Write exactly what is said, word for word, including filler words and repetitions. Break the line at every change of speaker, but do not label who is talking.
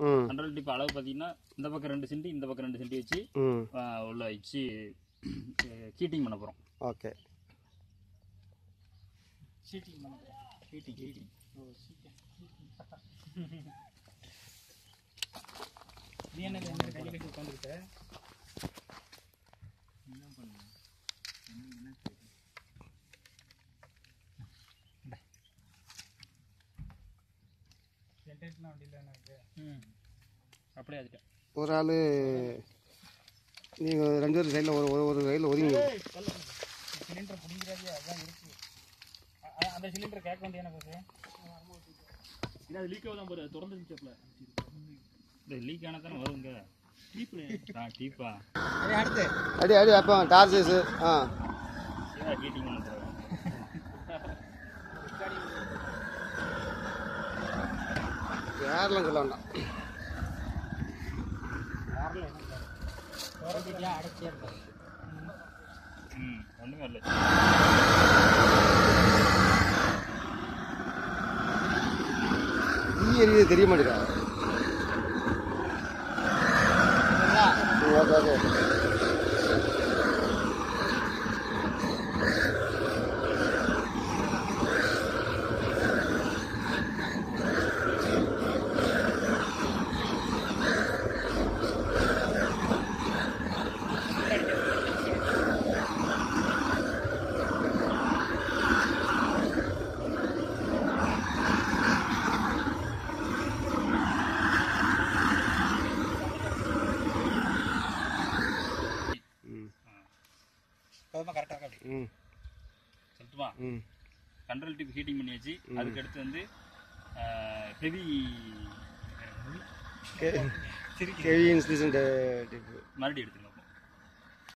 Control tip அளவு பார்த்தீங்கன்னா இந்த பக்கம் ரெண்டு சென்டி இந்த பக்கம் ரெண்டு சென்டி வச்சு உள்ள வச்சு ஹீட்டிங் பண்ண போகிறோம்.
ஓகே,
ஹீட்டிங் பண்ண போகிறோம். ஹீட்டிங் ஹீட்டிங் ஓ ஹீட்டிங் நீ என்ன இந்த கையில் கட்டி உட்காந்துருக்க? என்ன பண்ணு என்ன அப்படியே அதுட்டேன்.
ஒரு ஆள் நீங்கள் ரெண்டு பேரும் சைடில் ஒரு ஒரு சைடில் ஒதுங்கி
சிலிண்டர் பிடிக்கிறாதே அதுதான் இருக்குது. அந்த சிலிண்டர் கேட்க வேண்டியான பேசு இல்லை அது லீக் ஆகுதான் பாரு திறந்து இருந்துச்சப்பில் இந்த லீக் ஆனால் தானே வருங்க. டீப்பு ஆ டீப்பா அடுத்து
அடி அடி அப்போ டார்ச்சஸ் ஆ
ஹீட்டிங் பண்ணுறேன்.
யாரெல்லாம் சொல்ல வேண்டாம்.
ம் ஒன்றுமே இல்லை.
ஈ எரியுது தெரிய மாட்டேதா? ஓகே ஓகே
கரெக்டாக அப்படி ம் சொல்லட்டுமா? ம் கண்ட்ரோல் டிப் ஹீட்டிங் பண்ணியாச்சு. அதுக்கு அடுத்து வந்து ஹெவி ஹெவி இன்சுலேஷன் டிப் மறுபடியும் எடுத்துக்கலாம்.